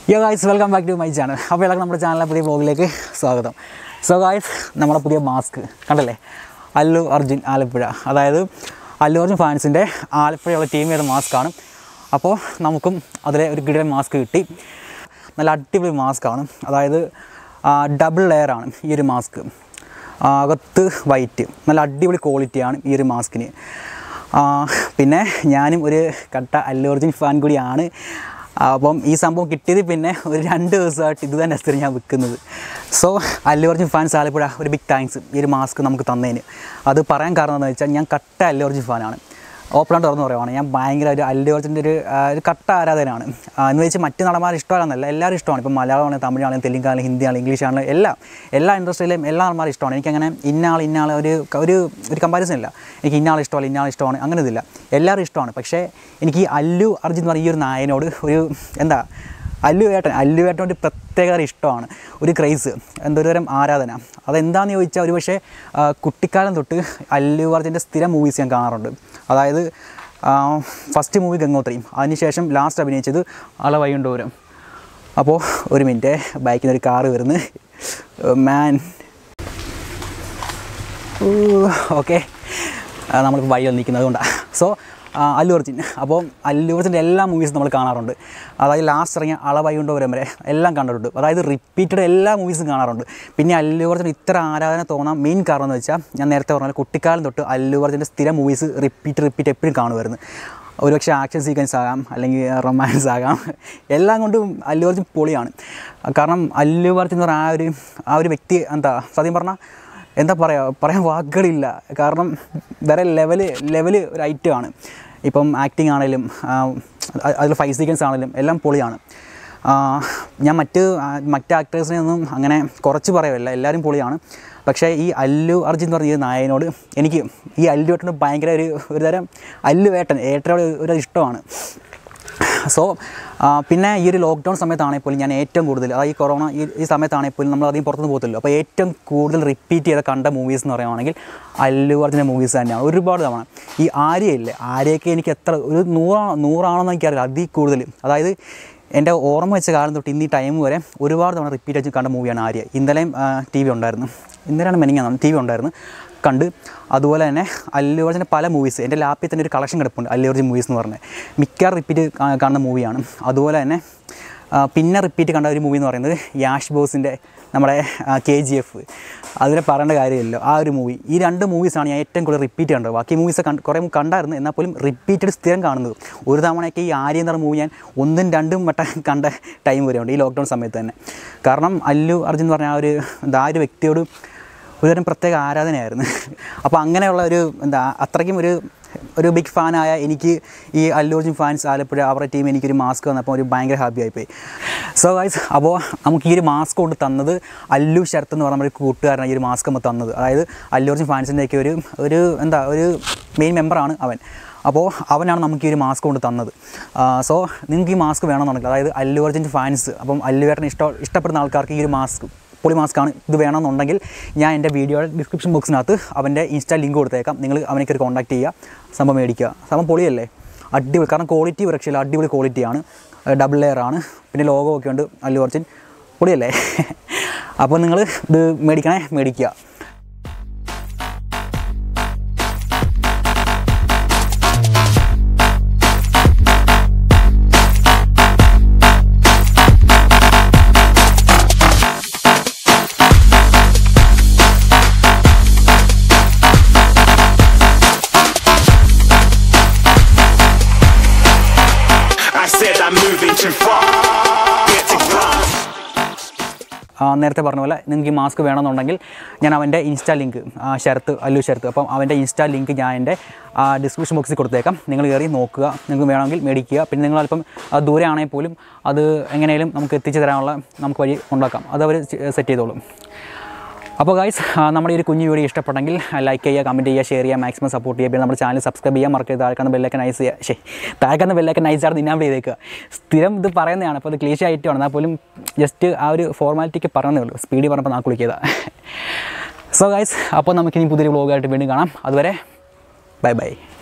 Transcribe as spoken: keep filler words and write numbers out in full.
യോ guys, welcome back to my channel. അപ്പോൾ എല്ലാവർക്കും നമ്മുടെ ചാനലിലെ പുതിയ വ്ലോഗിലേക്ക് സ്വാഗതം. സോ ഗായ്സ്, നമ്മുടെ പുതിയ മാസ്ക് കണ്ടല്ലേ, അല്ലു അർജുൻ ആലപ്പുഴ, അതായത് അല്ലു അർജുൻ ഫാൻസിൻ്റെ ആലപ്പുഴയുള്ള ടീം ചെയ്ത മാസ്ക്കാണ്. അപ്പോൾ നമുക്കും അതിലെ ഒരു കിടിലൻ മാസ്ക് കിട്ടി. നല്ല അടിപൊളി മാസ്ക്കാണ്, അതായത് ഡബിൾ ലെയറാണ് ഈ ഒരു മാസ്ക്. അകത്ത് വൈറ്റ്, നല്ല അടിപൊളി ക്വാളിറ്റിയാണ് ഈ ഒരു മാസ്കിന്. പിന്നെ ഞാനും ഒരു കട്ട അല്ലു അർജുൻ ഫാൻ കൂടിയാണ്. അപ്പം ഈ സംഭവം കിട്ടിയത് പിന്നെ ഒരു രണ്ട് ദിവസമായിട്ട് ഇത് തന്നെ സ്ഥിരം ഞാൻ വിൽക്കുന്നത്. സോ അല്ലു അർജുൻ ഫാൻസ് ആലപ്പുഴ, ഒരു ബിഗ് താങ്ക്സ് ഈ ഒരു മാസ്ക് നമുക്ക് തന്നതിന്. അത് പറയാൻ കാരണം എന്താണെന്ന് വെച്ചാൽ, ഞാൻ കട്ട അല്ലു അർജുൻ ഫാനാണ്. ഓപ്പൺ തുറന്ന് പറയുവാണ്, ഞാൻ ഭയങ്കര ഒരു അല്ലു അർജുൻ്റെ ഒരു ഒരു കട്ട ആരാധനയാണ്. എന്ന് വെച്ചാൽ മറ്റ് നടന്മാർ ഇഷ്ടമല്ലെന്നല്ല, എല്ലാവരും ഇഷ്ടമാണ്. ഇപ്പം മലയാളമാണെങ്കിലും തമിഴാണെങ്കിലും തെലുങ്കാണെങ്കിലും ഹിന്ദിയാണെങ്കിലും ഇംഗ്ലീഷാണെങ്കിലും എല്ലാം എല്ലാ ഇൻഡസ്ട്രിയിലും എല്ലാ നടന്മാരും ഇഷ്ടമാണ്. എനിക്കങ്ങനെ ഇന്നയാൾ ഇന്നയാൾ ഒരു ഒരു ഒരു കമ്പാരിസൺ ഇല്ല. എനിക്ക് ഇന്നയാൾ ഇഷ്ടമല്ല ഇന്നയാൾ ഇഷ്ടമാണ് അങ്ങനെ ഇതില്ല, എല്ലാവരും ഇഷ്ടമാണ്. പക്ഷേ എനിക്ക് ഈ അല്ലു അർജുൻ എന്ന് പറഞ്ഞ ഈ ഒരു നായനോട് ഒരു എന്താ അല്ലു ഏട്ടൻ അല്ലു ഏട്ടനോട് പ്രത്യേക ഇഷ്ടമാണ്, ഒരു ക്രൈസ്, എന്തൊരു തരം ആരാധന. അതെന്താണെന്ന് ചോദിച്ചാൽ, ഒരു പക്ഷേ കുട്ടിക്കാലം തൊട്ട് അല്ലു അർജുൻ്റെ സ്ഥിരം മൂവീസ് ഞാൻ കാണാറുണ്ട്. അതായത് ഫസ്റ്റ് മൂവി ഗംഗോത്രി, അതിനുശേഷം ലാസ്റ്റ് അഭിനയിച്ചത് അളവൈകുണ്ഠപുരം. അപ്പോൾ ഒരു മിനിറ്റ്, ബൈക്കിൽ നിന്ന് ഒരു കാറ് വരുന്നു, മാൻ. ഓക്കെ, നമ്മളിപ്പോൾ വഴി വന്നിരിക്കുന്നത് കൊണ്ടാണ്. സോ അല്ലു അർജുൻ, അപ്പോൾ അല്ലു അർജുൻ്റെ എല്ലാ മൂവീസും നമ്മൾ കാണാറുണ്ട്. അതായത് ലാസ്റ്റ് ഇറങ്ങിയ അളവൈകുണ്ഠപുരം വരെ എല്ലാം കണ്ടിട്ടുണ്ട്. അതായത് റിപ്പീറ്റഡ് എല്ലാ മൂവീസും കാണാറുണ്ട്. പിന്നെ അല്ലു അർജുൻ ഇത്ര ആരാധന തോന്നാൻ മെയിൻ കാരണം എന്ന് വെച്ചാൽ, ഞാൻ നേരത്തെ പറഞ്ഞാൽ കുട്ടിക്കാലം തൊട്ട് അല്ലു അർജുൻ്റെ സ്ഥിരം മൂവീസ് റിപ്പീറ്റ് റിപ്പീറ്റ് എപ്പോഴും കാണുമായിരുന്നു. ഒരുപക്ഷെ ആക്ഷൻ സീക്വൻസ് ആകാം, അല്ലെങ്കിൽ റൊമാൻസ് ആകാം, എല്ലാം കൊണ്ടും അല്ലു അർജുൻ പൊളിയാണ്. കാരണം അല്ലു അർജുൻ എന്ന് പറഞ്ഞാൽ ആ ഒരു ആ ഒരു വ്യക്തി എന്താ സത്യം പറഞ്ഞാൽ എന്താ പറയുക, പറയാൻ വാക്കുകളില്ല. കാരണം വേറെ ലെവല് ലെവല് ഒരു ഐറ്റമാണ്. ഇപ്പം ആക്ടിങ് ആണെങ്കിലും അതിൽ ഫൈറ്റ് സീക്വൻസ് ആണെങ്കിലും എല്ലാം പൊളിയാണ്. ഞാൻ മറ്റ് മറ്റ് ആക്ടേഴ്സിനെ ഒന്നും അങ്ങനെ കുറച്ച് പറയുമല്ല, എല്ലാവരും പൊളിയാണ്. പക്ഷേ ഈ അല്ലു അർജുൻ എന്ന് പറഞ്ഞ ഈ നായനോട് എനിക്ക് ഈ അല്ലു ഏട്ടനോട് ഭയങ്കര ഒരു ഒരു തരം അല്ലു ഏട്ടൻ ഏട്ടനോട് ഒരു ഇഷ്ടമാണ്. സോ പിന്നെ ഈ ഒരു ലോക്ക്ഡൗൺ സമയത്താണെങ്കിൽ പോലും ഞാൻ ഏറ്റവും കൂടുതൽ, അതായത് ഈ കൊറോണ ഈ ഈ സമയത്താണെങ്കിൽ പോലും നമ്മൾ അധികം പുറത്തുനിന്ന് പോകത്തില്ലോ. അപ്പോൾ ഏറ്റവും കൂടുതൽ റിപ്പീറ്റ് ചെയ്ത കണ്ട മൂവീസ് എന്ന് പറയുകയാണെങ്കിൽ അല്ലു അർജുൻ്റെ മൂവീസ് തന്നെയാണ്. ഒരുപാട് തവണ ഈ ആര്യയില്ലേ, ആര്യയൊക്കെ എനിക്ക് എത്ര ഒരു നൂറാണോ നൂറാണെന്ന് എനിക്കറിയില്ല, അതിൽ കൂടുതൽ. അതായത് എൻ്റെ ഓർമ്മ വെച്ച കാലം തൊട്ട് ഇന്ന് ഈ ടൈം വരെ ഒരുപാട് തവണ റിപ്പീറ്റ് വെച്ച് കണ്ട മൂവിയാണ് ആര്യ. ഇന്നലെയും ടി വി ഉണ്ടായിരുന്നു, ഇന്നലെയാണ് മെനിങ്ങാണ് ടി വി ഉണ്ടായിരുന്നു, കണ്ട്. അതുപോലെ തന്നെ അല്ലു അർജുൻ്റെ പല മൂവീസ് എൻ്റെ ലാപ്പിൽ തന്നെ ഒരു കളക്ഷൻ കിടപ്പുണ്ട്, അല്ലു അർജുൻ മൂവീസ് എന്ന് പറഞ്ഞത്. മിക്ക റിപ്പീറ്റ് കാണുന്ന മൂവിയാണ്. അതുപോലെ തന്നെ പിന്നെ റിപ്പീറ്റ് കണ്ട ഒരു മൂവി എന്ന് പറയുന്നത് യാഷ് ബോസിൻ്റെ നമ്മുടെ കെ ജി എഫ്, അതിനെ പറയേണ്ട കാര്യമില്ലല്ലോ, ആ ഒരു മൂവി. ഈ രണ്ട് മൂവീസാണ് ഞാൻ ഏറ്റവും കൂടുതൽ റിപ്പീറ്റ് കണ്ടത്. ബാക്കി മൂവീസ് കണ്ട് കുറേ കണ്ടായിരുന്നു, എന്നാൽ പോലും റിപ്പീറ്റഡ് സ്ഥിരം കാണുന്നത്. ഒരു തവണയൊക്കെ ഈ ആര്യ എന്ന മൂവി ഞാൻ ഒന്നും രണ്ടും വട്ടം കണ്ട ടൈം വരെയുണ്ട് ഈ ലോക്ക്ഡൗൺ സമയത്ത് തന്നെ. കാരണം അല്ലു അർജുൻ എന്ന് പറഞ്ഞ ആ ഒരു എന്താ ആ ഒരു വ്യക്തിയോട് ഒരുതരം പ്രത്യേക ആരാധനയായിരുന്നു. അപ്പോൾ അങ്ങനെയുള്ള ഒരു എന്താ അത്രയ്ക്കും ഒരു ഒരു ബിഗ് ഫാനായ എനിക്ക് ഈ അല്ലു അർജുൻ ഫാൻസ് ആലപ്പുഴ അവരുടെ ടീം എനിക്കൊരു മാസ്ക് വന്നപ്പോൾ ഒരു ഭയങ്കര ഹാപ്പി ആയിപ്പോയി. സോ ഗൈസ്, അപ്പോൾ നമുക്ക് ഈ ഒരു മാസ്ക് കൊണ്ട് തന്നത് അല്ലു ശരത്ത് എന്ന് പറഞ്ഞ ഒരു കൂട്ടുകാരനാണ് ഈ ഒരു മാസ്ക് നമ്മൾ തന്നത്. അതായത് അല്ലു അർജുൻ ഫാൻസിൻ്റെയൊക്കെ ഒരു ഒരു എന്താ ഒരു മെയിൻ മെമ്പറാണ് അവൻ. അപ്പോൾ അവനാണ് നമുക്ക് ഈ ഒരു മാസ്ക് കൊണ്ട് തന്നത്. സോ നിങ്ങൾക്ക് ഈ മാസ്ക് വേണമെന്നുണ്ടെങ്കിൽ, അതായത് അല്ലു അർജുൻ ഫാൻസ് അപ്പം അല്ലു ഏട്ടനെ ഇഷ്ടം ഇഷ്ടപ്പെടുന്ന ആൾക്കാർക്ക് ഈ ഒരു മാസ്ക് പൊളി മാസ്ക്കാണ്, ഇത് വേണമെന്നുണ്ടെങ്കിൽ ഞാൻ എൻ്റെ വീഡിയോയുടെ ഡിസ്ക്രിപ്ഷൻ ബോക്സിനകത്ത് അവൻ്റെ ഇൻസ്റ്റാ ലിങ്ക് കൊടുത്തേക്കാം. നിങ്ങൾ അവനേക്ക് ഒരു കോൺടാക്ട് ചെയ്യുക, സംഭവം മേടിക്കുക. സംഭവം പൊളിയല്ലേ, അടിപൊളി. കാരണം ക്വാളിറ്റി ഒരു രക്ഷയില്ല, അടിപൊളി ക്വാളിറ്റിയാണ്, ഡബിൾ ലെയറാണ്, പിന്നെ ലോഗോ ഒക്കെ ഉണ്ട് അല്ലു അർജുൻ, പൊളിയല്ലേ. അപ്പോൾ നിങ്ങൾ ഇത് മേടിക്കണേ, മേടിക്കുക. നേരത്തെ പറഞ്ഞ പോലെ നിങ്ങൾക്ക് ഈ മാസ്ക് വേണമെന്നുണ്ടെങ്കിൽ ഞാൻ അവൻ്റെ ഇൻസ്റ്റാ ലിങ്ക്, ശരത്ത് അല്ലു ശരത്ത്, അപ്പം അവൻ്റെ ഇൻസ്റ്റാ ലിങ്ക് ഞാൻ എൻ്റെ ഡിസ്ക്രിപ്ഷൻ ബോക്സിൽ കൊടുത്തേക്കാം. നിങ്ങൾ കയറി നോക്കുക, നിങ്ങൾക്ക് വേണമെങ്കിൽ മേടിക്കുക. പിന്നെ നിങ്ങൾ അല്പം ദൂരെ ആണെങ്കിൽ പോലും അത് എങ്ങനെയും നമുക്ക് എത്തിച്ചു തരാനുള്ള നമുക്ക് വഴി ഉണ്ടാക്കാം, അത് അവർ സെറ്റ് ചെയ്തോളും. അപ്പോൾ ഗൈസ്, നമ്മുടെ ഈ ഒരു കുഞ്ഞു വീഡിയോ ഇഷ്ടപ്പെട്ടെങ്കിൽ ലൈക്ക് ചെയ്യുക, കമൻറ്റ് ചെയ്യുക, ഷെയർ ചെയ്യുക, മാക്സിമം സപ്പോർട്ട് ചെയ്യുക. പിന്നെ നമ്മുടെ ചാനൽ സബ്സ്ക്രൈബ് ചെയ്യാൻ മറക്കരുത്. താഴെക്കുന്ന ബെല്ലൈക്കൻ നൈസ് ചെയ്യുക, ശരി താഴെക്കുന്ന ബെല്ലൈക്കൻ നൈസാണ് ഇനാബിൾ ചെയ്തേക്കുക. സ്ഥിരം ഇത് പറയുന്നതാണ്, അപ്പോൾ അത് ക്ലീശ ആയിട്ടാണ്, എന്നാൽ പോലും ജസ്റ്റ് ആ ഒരു ഫോർമാലിറ്റിക്ക് പറഞ്ഞതേ ഉള്ളൂ, സ്പീഡിൽ പറഞ്ഞപ്പോൾ നാക്ക് വിളിക്കിയതാണ്. സോ ഗൈസ്, അപ്പോൾ നമുക്കിനി പുതിയൊരു വ്ലോഗായിട്ട് വീണ്ടും കാണാം. അതുവരെ ബൈ ബൈ.